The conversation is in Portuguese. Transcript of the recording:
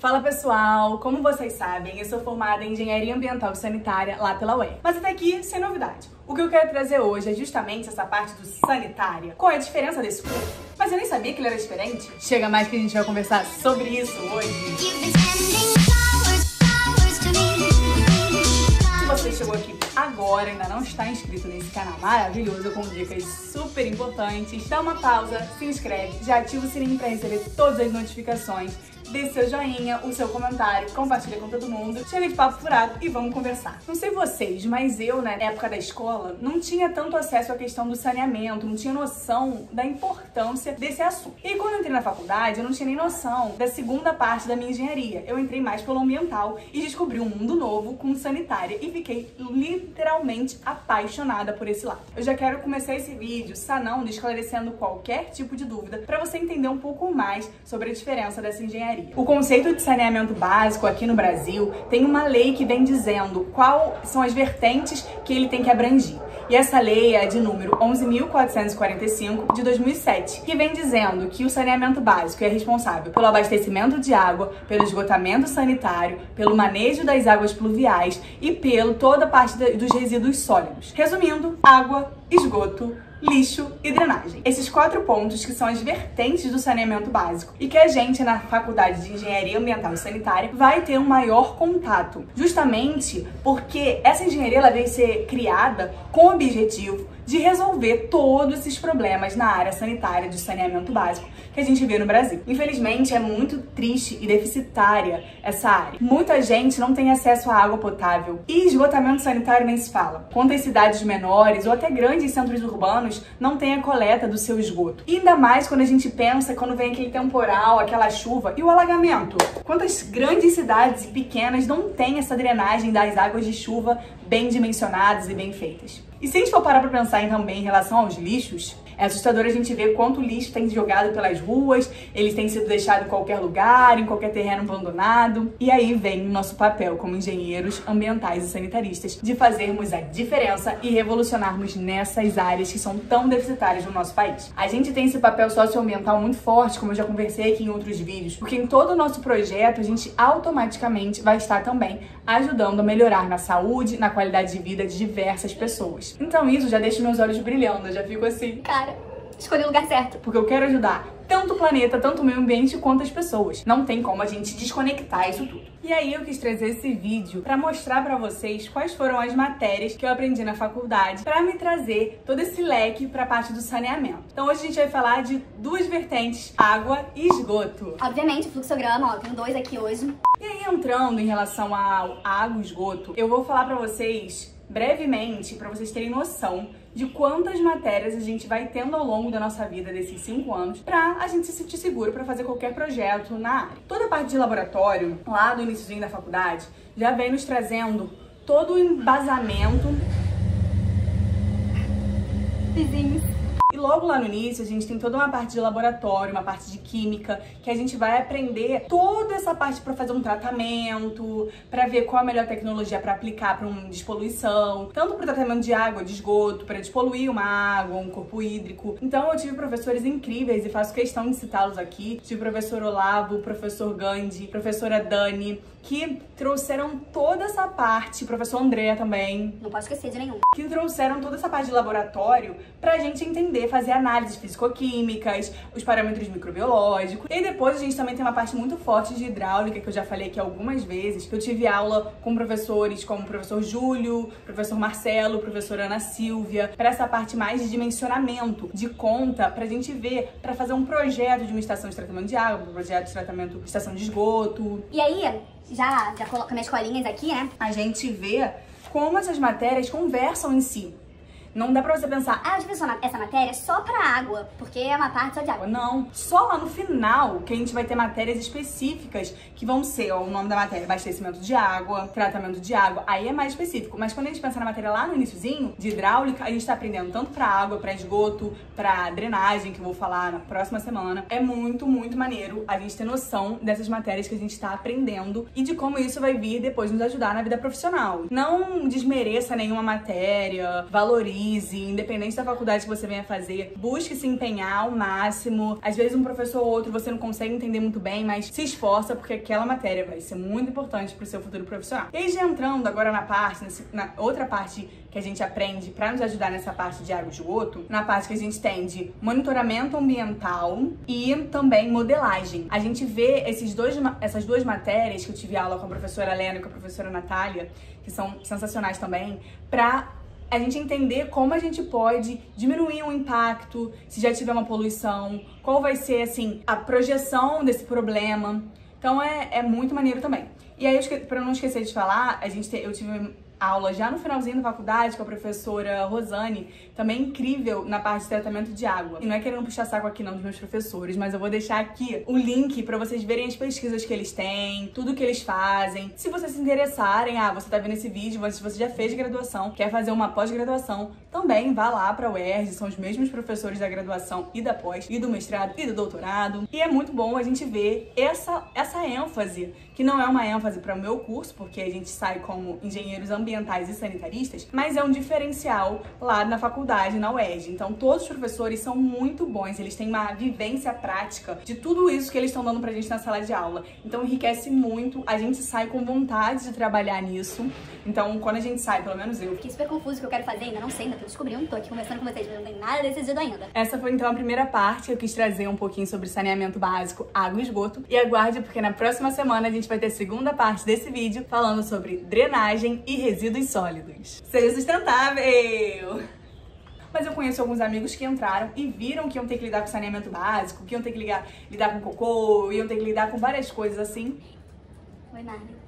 Fala pessoal, como vocês sabem, eu sou formada em Engenharia Ambiental e Sanitária lá pela UEM. Mas até aqui, sem novidade. O que eu quero trazer hoje é justamente essa parte do sanitária. Qual é a diferença desse curso? Mas eu nem sabia que ele era diferente. Chega mais que a gente vai conversar sobre isso hoje. Se você chegou aqui agora e ainda não está inscrito nesse canal maravilhoso com dicas super importantes, dá uma pausa, se inscreve, já ativa o sininho para receber todas as notificações, dê seu joinha, o seu comentário, compartilha com todo mundo, chega de papo furado e vamos conversar. Não sei vocês, mas eu, na época da escola, não tinha tanto acesso à questão do saneamento, não tinha noção da importância desse assunto. E quando eu entrei na faculdade, eu não tinha nem noção da segunda parte da minha engenharia. Eu entrei mais pelo ambiental e descobri um mundo novo com sanitária e fiquei literalmente apaixonada por esse lado. Eu já quero começar esse vídeo sanando, esclarecendo qualquer tipo de dúvida para você entender um pouco mais sobre a diferença dessa engenharia. O conceito de saneamento básico aqui no Brasil tem uma lei que vem dizendo quais são as vertentes que ele tem que abranger. E essa lei é de número 11.445 de 2007, que vem dizendo que o saneamento básico é responsável pelo abastecimento de água, pelo esgotamento sanitário, pelo manejo das águas pluviais e pelo toda a parte dos resíduos sólidos. Resumindo, água, esgoto, lixo e drenagem. Esses 4 pontos que são as vertentes do saneamento básico e que a gente na Faculdade de Engenharia Ambiental e Sanitária vai ter um maior contato, justamente porque essa engenharia ela veio ser criada com o objetivo de resolver todos esses problemas na área sanitária de saneamento básico que a gente vê no Brasil. Infelizmente, é muito triste e deficitária essa área. Muita gente não tem acesso à água potável e esgotamento sanitário nem se fala. Quantas cidades menores ou até grandes centros urbanos não têm a coleta do seu esgoto. E ainda mais quando a gente pensa quando vem aquele temporal, aquela chuva e o alagamento. Quantas grandes cidades e pequenas não têm essa drenagem das águas de chuva bem dimensionadas e bem feitas. E se a gente for parar pra pensar também em relação aos lixos, é assustador a gente ver quanto lixo tem jogado pelas ruas, eles têm sido deixados em qualquer lugar, em qualquer terreno abandonado. E aí vem o nosso papel como engenheiros ambientais e sanitaristas de fazermos a diferença e revolucionarmos nessas áreas que são tão deficitárias no nosso país. A gente tem esse papel socioambiental muito forte, como eu já conversei aqui em outros vídeos, porque em todo o nosso projeto a gente automaticamente vai estar também ajudando a melhorar na saúde, na qualidade de vida de diversas pessoas. Então isso já deixa meus olhos brilhando, eu já fico assim, cara, escolhi o lugar certo. Porque eu quero ajudar tanto o planeta, tanto o meio ambiente, quanto as pessoas. Não tem como a gente desconectar isso tudo. E aí eu quis trazer esse vídeo pra mostrar pra vocês quais foram as matérias que eu aprendi na faculdade pra me trazer todo esse leque pra parte do saneamento. Então hoje a gente vai falar de 2 vertentes, água e esgoto. Obviamente, o fluxograma, ó, tenho 2 aqui hoje. E aí entrando em relação ao água e esgoto, eu vou falar pra vocês brevemente, pra vocês terem noção de quantas matérias a gente vai tendo ao longo da nossa vida desses 5 anos pra a gente se sentir seguro pra fazer qualquer projeto na área. Toda a parte de laboratório, lá do iniciozinho da faculdade, já vem nos trazendo todo o embasamento. Vizinhos. E logo lá no início a gente tem toda uma parte de laboratório, uma parte de química, que a gente vai aprender toda essa parte para fazer um tratamento, para ver qual a melhor tecnologia para aplicar para uma despoluição, tanto para o tratamento de água, de esgoto, para despoluir uma água, um corpo hídrico. Então eu tive professores incríveis e faço questão de citá-los aqui. Tive o professor Olavo, o professor Gandhi, professora Dani, que trouxeram toda essa parte, professor André também. Não posso esquecer de nenhum. Que trouxeram toda essa parte de laboratório pra gente entender, fazer análises físico-químicas, os parâmetros microbiológicos. E depois a gente também tem uma parte muito forte de hidráulica, que eu já falei aqui algumas vezes, que eu tive aula com professores como o professor Júlio, professor Marcelo, professora Ana Silvia, pra essa parte mais de dimensionamento, de conta, pra gente ver, pra fazer um projeto de uma estação de tratamento de água, um projeto de tratamento de estação de esgoto. E aí, já coloco minhas colinhas aqui, né? A gente vê como essas matérias conversam em si. Não dá pra você pensar, Ah, eu tive essa matéria só pra água, porque é uma parte só de água. não. Só lá no final que a gente vai ter matérias específicas que vão ser, ó, o nome da matéria, abastecimento de água, tratamento de água, aí é mais específico. Mas quando a gente pensa na matéria lá no iniciozinho, de hidráulica, a gente tá aprendendo tanto pra água, pra esgoto, pra drenagem, que eu vou falar na próxima semana. É muito, muito maneiro a gente ter noção dessas matérias que a gente tá aprendendo e de como isso vai vir depois nos ajudar na vida profissional. Não desmereça nenhuma matéria, valorize analise, independente da faculdade que você venha fazer, busque se empenhar ao máximo. Às vezes um professor ou outro você não consegue entender muito bem, mas se esforça porque aquela matéria vai ser muito importante pro seu futuro profissional. E aí, já entrando agora na outra parte que a gente aprende para nos ajudar nessa parte de água e esgoto, na parte que a gente tem de monitoramento ambiental e também modelagem. A gente vê essas duas matérias que eu tive aula com a professora Lena e com a professora Natália, que são sensacionais também, para a gente entender como a gente pode diminuir o impacto, se já tiver uma poluição, qual vai ser, assim, a projeção desse problema. Então é muito maneiro também. E aí, para não esquecer de falar, eu tive aula já no finalzinho da faculdade com a professora Rosane, também incrível na parte de tratamento de água. E não é querendo puxar saco aqui não dos meus professores, mas eu vou deixar aqui o link pra vocês verem as pesquisas que eles têm, tudo que eles fazem. Se vocês se interessarem, você tá vendo esse vídeo, se você já fez graduação, quer fazer uma pós-graduação, também vá lá pra UERJ, são os mesmos professores da graduação e da pós, e do mestrado e do doutorado. E é muito bom a gente ver essa ênfase, que não é uma ênfase para o meu curso, porque a gente sai como engenheiros ambientais e sanitaristas, mas é um diferencial lá na faculdade, na UERJ. Então todos os professores são muito bons, eles têm uma vivência prática de tudo isso que eles estão dando pra gente na sala de aula. Então enriquece muito, a gente sai com vontade de trabalhar nisso. Então quando a gente sai, pelo menos eu... Fiquei super confuso o que eu quero fazer, ainda não sei, ainda tô descobrindo, tô aqui conversando com vocês, mas não tem nada decidido ainda. Essa foi então a primeira parte, eu quis trazer um pouquinho sobre saneamento básico, água e esgoto. E aguarde, porque na próxima semana a gente vai ter a segunda parte desse vídeo falando sobre drenagem e resíduos sólidos. Seja sustentável! Mas eu conheço alguns amigos que entraram e viram que iam ter que lidar com saneamento básico, que iam ter que lidar com cocô, iam ter que lidar com várias coisas assim. Oi, Marli.